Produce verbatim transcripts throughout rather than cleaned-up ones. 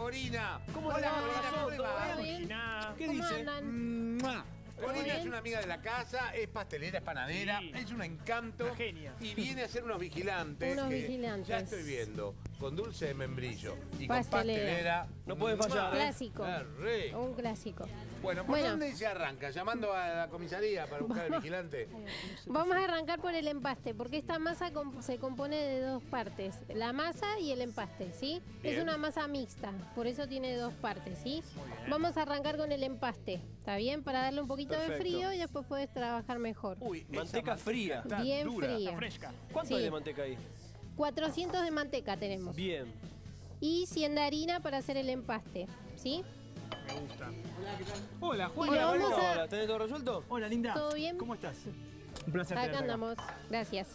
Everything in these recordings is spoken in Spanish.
Corina. ¿Cómo Hola, te va, Corina, corazón? ¿cómo le ¿Todo va? bien? Nada. ¿Qué ¿Cómo dice? andan? ¡Mua! Corina bien? es una amiga de la casa, es pastelera, es panadera, Sí. es un encanto. Una genia. Y viene a ser unos vigilantes. Unos que vigilantes. Ya estoy viendo. Con dulce de membrillo y Pastelera. con pastelera. No puede fallar, ¡Mua! ¿eh? Clásico. ¡Qué rico! Un clásico. Bueno, ¿por Bueno. dónde se arranca? ¿Llamando a la comisaría para buscar al vigilante? Vamos a arrancar por el empaste, porque esta masa com- se compone de dos partes, la masa y el empaste, ¿sí? Bien. Es una masa mixta, por eso tiene dos partes, ¿sí? Vamos a arrancar con el empaste, ¿está bien? Para darle un poquito de Perfecto. frío y después puedes trabajar mejor. Uy, esa Manteca fría. está Bien dura. fría. Está fresca. ¿Cuánto Sí. hay de manteca ahí? cuatrocientos de manteca tenemos. Bien. Y cien de harina para hacer el empaste, ¿sí? Me gusta. Hola, Y lo Juan. vamos a- Hola, ¿tenés todo resuelto? Hola, linda. ¿Todo bien? ¿Cómo estás? Un placer Acá tenerte andamos, gracias.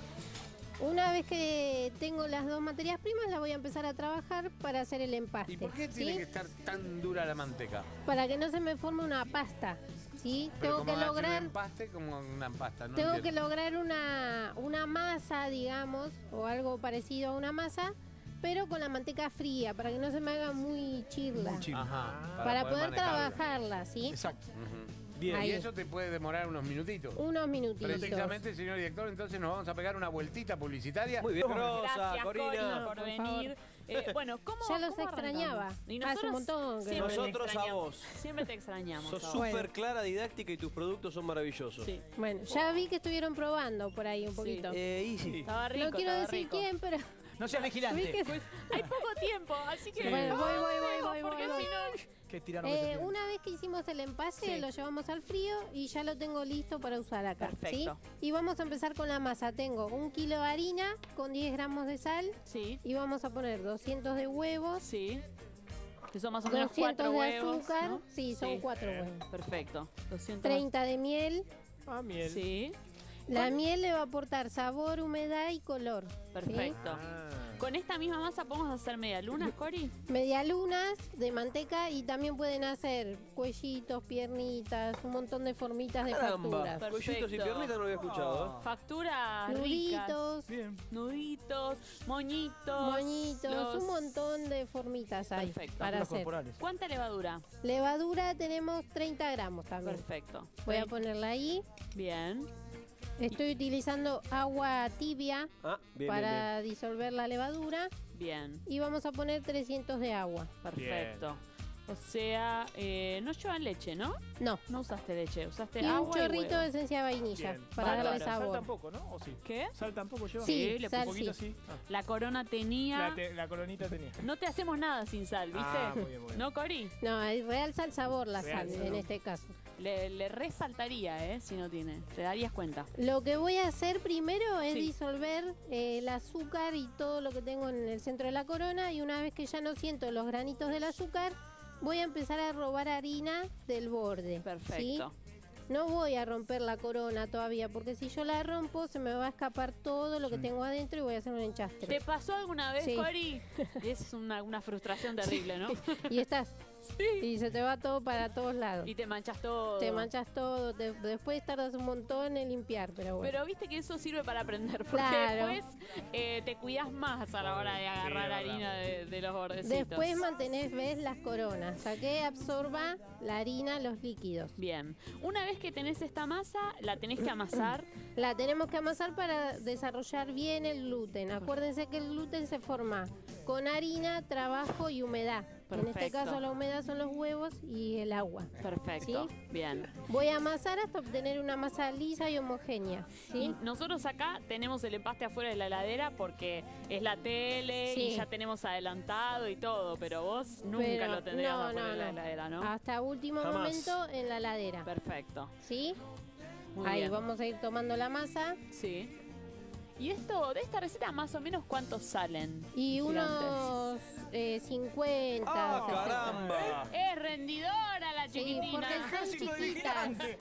Una vez que tengo las dos materias primas, las voy a empezar a trabajar para hacer el empaste. ¿Y por qué ¿sí? tiene que estar tan dura la manteca? Para que no se me forme una pasta, ¿sí? Pero Tengo como que hacer lograr, un empaste como una pasta, ¿no? tengo que entiendo. lograr una, una masa, digamos, o algo parecido a una masa, pero con la manteca fría, para que no se me haga muy chirla. Ajá. Para, poder, manejarla. trabajarla, ¿sí? Exacto. Ujú. Bien. Ahí. Y eso te puede demorar unos minutitos. Unos minutitos. Precisamente, señor director, entonces nos vamos a pegar una vueltita publicitaria. Muy bien. Rosa, Gracias, Corina. Corina, por Por venir. Eh, bueno, ¿cómo Ya los cómo extrañaba. arrancamos? Y Hace un nosotros montón que siempre no- te Nosotros a extrañamos. vos. Siempre te extrañamos. Sos a vos. súper Bueno. clara, didáctica y tus productos son maravillosos. Sí. Bueno, ya vi que estuvieron probando por ahí un poquito. Eh, Easy. Estaba rico, no quiero estaba decir rico. quién, pero No seas vi vigilante. que... Hay poco tiempo, así que Bueno, voy, voy, voy, avancemos, voy, porque voy, si voy. no... Que tiraron Eh, una vez que hicimos el empaste, Sí. lo llevamos al frío y ya lo tengo listo para usar acá. Perfecto. ¿sí? Y vamos a empezar con la masa. Tengo un kilo de harina con diez gramos de sal Sí, y vamos a poner doscientos de huevos, sí. Que son más o menos doscientos cuatro de huevos, azúcar. ¿no? Sí, son cuatro huevos. Perfecto. doscientos. treinta de miel. Ah, miel. Sí, La miel le va a aportar sabor, humedad y color. ¿sí? perfecto. Ah. Con esta misma masa podemos hacer media luna, Cori. Medialunas de manteca y también pueden hacer cuellitos, piernitas, un montón de formitas de Caramba. facturas. Perfecto. Cuellitos y piernitas no lo había escuchado. ¿eh? Facturas ricas. Nuditos, Bien. Nuditos, moñitos. moñitos, los- un montón de formitas hay Perfecto. para Los hacer. corporales. ¿Cuánta levadura? Levadura tenemos treinta gramos también. Perfecto. Voy a ponerla ahí. Bien. Estoy utilizando agua tibia Ah, bien, para disolver la levadura Bien. y vamos a poner trescientos de agua. Perfecto. O sea, eh, no llevan leche, ¿no? No. No usaste leche, usaste Y agua un chorrito y huevo. de esencia de vainilla Bien. para Bárbaro. darle Sal sabor. tampoco, ¿no? ¿O sí? ¿Qué? ¿Sal tampoco lleva? Sí, le Un sal poquito sí. sí. Ah. La corona tenía... La, te- la coronita tenía. No te hacemos nada sin sal, ¿viste? Ah, muy bien, muy bien. ¿No, Cori? No, ahí realza el sabor la sal Realza, en ¿no? este caso. Le, le resaltaría, ¿eh? Si no tiene. Te darías cuenta. Lo que voy a hacer primero es Sí. disolver eh, el azúcar y todo lo que tengo en el centro de la corona y una vez que ya no siento los granitos del azúcar, voy a empezar a robar harina del borde. Perfecto. ¿sí? No voy a romper la corona todavía porque si yo la rompo se me va a escapar todo lo que tengo adentro y voy a hacer un enchastre. ¿Te pasó alguna vez, Sí. Cori? Es una, una frustración terrible, ¿no? Y estás. Y se te va todo para todos lados. Y te manchas todo. Te manchas todo, te- después tardas un montón en limpiar, pero bueno. Pero viste que eso sirve para aprender, porque Claro. después eh, te cuidas más a la hora de agarrar Sí, harina de, de los bordecitos. Después mantenés, ves, las coronas. O sea, que absorba la harina los líquidos. Bien. Una vez que tenés esta masa, la tenés que amasar. La tenemos que amasar para desarrollar bien el gluten. Acuérdense que el gluten se forma con harina, trabajo y humedad. En este Perfecto. caso la humedad son los huevos y el agua. Perfecto. ¿Sí? Bien. Voy a amasar hasta obtener una masa lisa y homogénea. Y ¿sí? nosotros acá tenemos el empaste afuera de la heladera porque es la tele y Sí. ya tenemos adelantado y todo, pero vos nunca Pero lo tendrías no, afuera no, de la no. heladera, ¿no? Hasta último Jamás. momento en la heladera. Perfecto. ¿Sí? Muy Ahí bien. vamos a ir tomando la masa. Sí. ¿Y esto, de esta receta, más o menos cuántos salen? Y Gigantes. unos eh, cincuenta. ¡Ah, sesenta. caramba! Es rendidora la Sí, chiquitina. porque son Ejército de chiquitas. vigilante.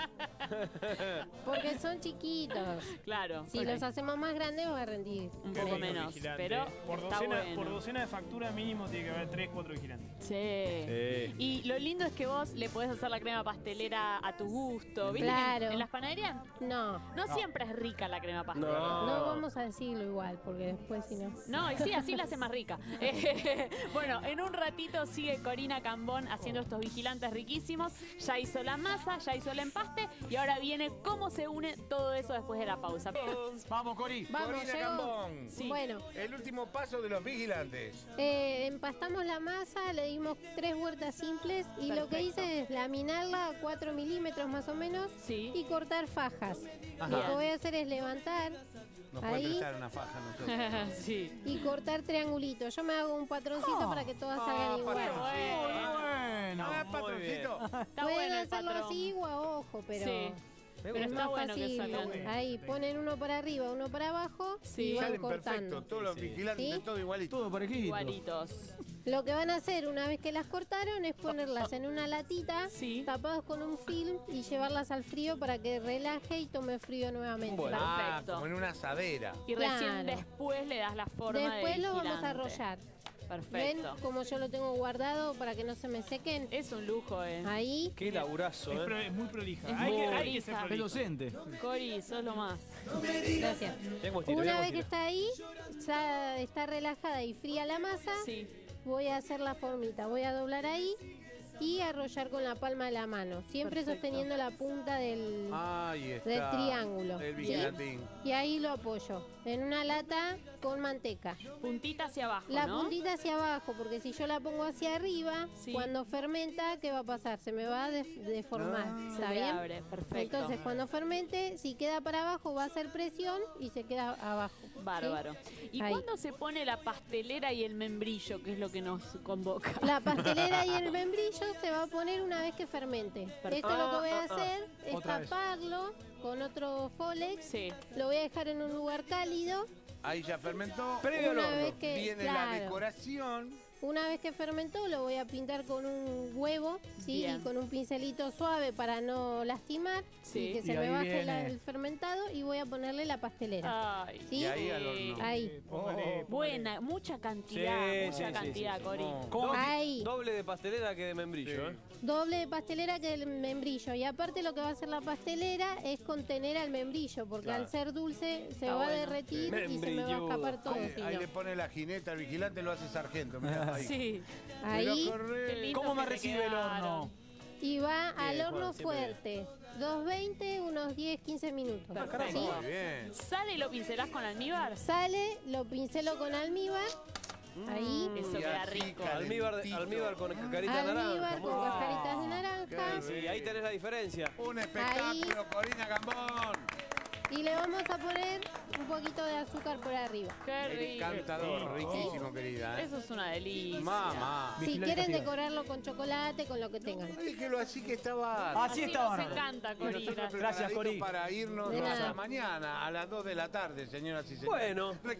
Porque son chiquitos. Claro. Si ok. los hacemos más grandes va a rendir. Un Qué poco lindo menos, vigilante. pero por está docena, bueno. por docena de factura mínimo tiene que haber tres, cuatro vigilantes. Sí. Sí. Y lo lindo es que vos le podés hacer la crema pastelera a tu gusto. ¿Viste? Claro. que En, en las panaderías No, no, siempre es rica la crema pastelera. No. no vamos vamos a decirlo igual, porque después si no... No, y sí, así la hace más rica. Eh, bueno, en un ratito sigue Corina Cambón haciendo estos vigilantes riquísimos. Ya hizo la masa, ya hizo el empaste y ahora viene cómo se une todo eso después de la pausa. Vamos, Cori. Vamos, Corina llegó. Cambón. Sí. Bueno, El último paso de los vigilantes. eh, empastamos la masa, le dimos tres vueltas simples y lo que Perfecto. hice es laminarla a cuatro milímetros más o menos Sí. y cortar fajas. Ajá. Lo que voy a hacer es levantar Nos ahí. puede prestar una faja a nosotros. Sí. y cortar triangulitos. Yo me hago un patroncito para que todas salgan igual. Bueno. Ah, patroncito. Está Pueden bueno el hacerlo patrón. así o a ojo, pero, Sí. Me Pero es gusta. está más bueno que fácil. salgan. Ahí ponen uno para arriba, uno para abajo Sí. y van Salen cortando. perfecto. Todos los Sí. vigilantes, ¿Sí? todo igualito. Todo parejito. Igualitos. Lo que van a hacer una vez que las cortaron es ponerlas en una latita, Sí. tapadas con un film y llevarlas al frío para que relaje y tome frío nuevamente. Bueno. Ah, Perfecto. como en una asadera. Y recién Claro. después le das la forma de Después lo vamos a vigilante. arrollar. Perfecto. ¿Ven cómo yo lo tengo guardado para que no se me sequen? Es un lujo, eh. Ahí. Qué laburazo, Es, pro- ¿eh? es muy prolija. Es hay, muy que, hay que ser prolija. Es docente. Cori, sos lo más. Gracias. Tengo estilo, Una tengo vez que estilo. está ahí, ya está relajada y fría la masa, Sí. voy a hacer la formita. Voy a doblar ahí y arrollar con la palma de la mano, siempre Perfecto. sosteniendo la punta del, Ahí está. del triángulo. El ¿sí? vigilantín. Y ahí lo apoyo en una lata con manteca. Puntita hacia abajo, La ¿no? puntita hacia abajo, porque si yo la pongo hacia arriba, Sí. cuando fermenta, ¿qué va a pasar? Se me va a def- deformar. Ah. Se ¿Está le bien? abre, perfecto. Entonces, cuando fermente, si queda para abajo, va a hacer presión y se queda abajo. ¿sí? Bárbaro. ¿Y Ahí. cuándo se pone la pastelera y el membrillo, que es lo que nos convoca? La pastelera y el membrillo se va a poner una vez que fermente. Esto lo que voy a Ah, ah, ah. hacer es Otra vez. taparlo con otro Folex. Sí. Lo voy a dejar en un lugar cálido. Ahí ya fermentó. Previo al Una horno. vez que, Viene la claro, decoración. una vez que fermentó, lo voy a pintar con un huevo, ¿sí? Bien. Y con un pincelito suave para no lastimar Sí. y que se Y me ahí baje la- viene. el fermentado y voy a ponerle la pastelera. Ay. ¿Sí? Y ahí al horno. Ahí. Póngale, Oh, póngale. Buena, mucha cantidad, Sí, mucha sí, cantidad, sí, sí, Cori. No. ¿Cómo? Ahí. Doble de pastelera que de membrillo, Sí. ¿eh? Doble de pastelera que el membrillo. Y aparte lo que va a hacer la pastelera es contener al membrillo, porque Claro. al ser dulce se Está va a bueno. derretir Sí. y se me va a escapar todo. Ahí, si ahí no. le pone la jineta al vigilante, lo hace sargento. Mirá, ahí. Sí. Ahí. Mirá, corre. Qué lindo ¿Cómo me que te recibe el quedaron. horno? Y va al Bien, horno Juan, siempre fuerte. doscientos veinte, unos diez, quince minutos. Perfecto. ¿Sí? Muy bien. ¿Sale y lo pincelás con almíbar? Sale, lo pincelo con almíbar. Ahí. Eso Y queda así, rico. Almíbar, calentito. almíbar con cacarita de naranja. Almíbar muy con bien. cascaritas de naranja. Sí, ahí tenés la diferencia. Un espectáculo, Corina Cambón. Y le vamos a poner un poquito de azúcar por arriba. Qué rico. Encantador, riquísimo, querida. ¿eh? Eso es una delicia. Mamá. Si Vigilar y quieren castigar. decorarlo con chocolate, con lo que tengan. Déjelo así que estaba. Así Así está nos bárbaro. encanta, Y Cori. nosotros Gracias. Gracias, preparaditos Cori. para irnos De a nada. la mañana, a las dos de la tarde, señoras y señores. Bueno.